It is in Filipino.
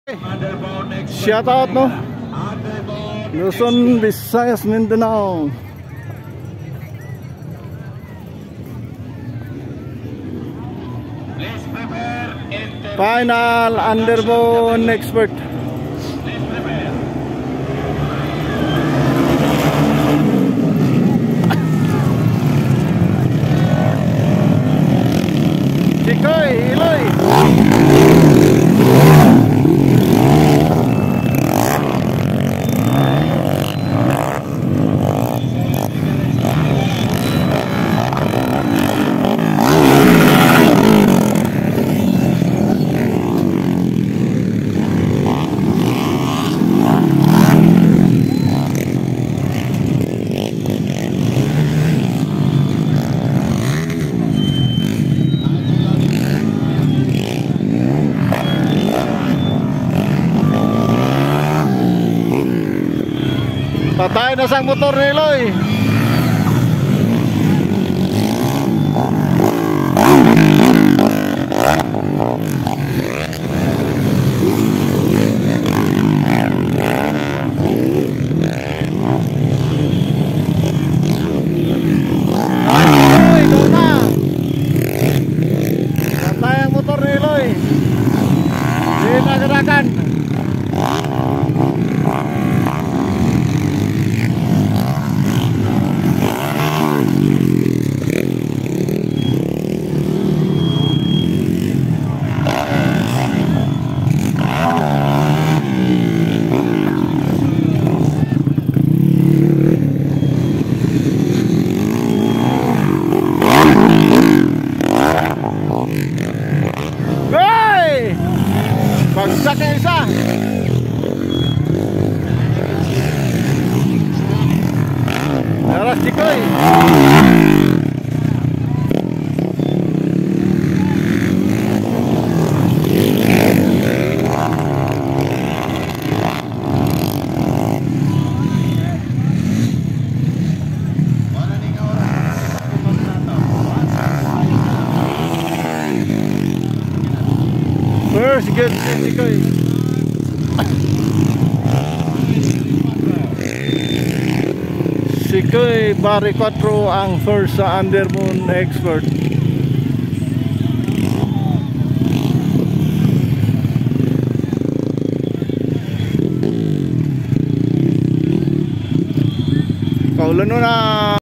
Shout out, no? Luzon, Visayas, Mindanao. Final underbone expert. Chikoy, Iloy. Patay na sang motor ni Eloy. Patay ang motor ni Eloy. Di nagerakan. Hey! Bagsak yung isa. Daras Chikoy. First good Chikoy. Chikoy Barry 4 ang first sa underbone expert. Kaulan na.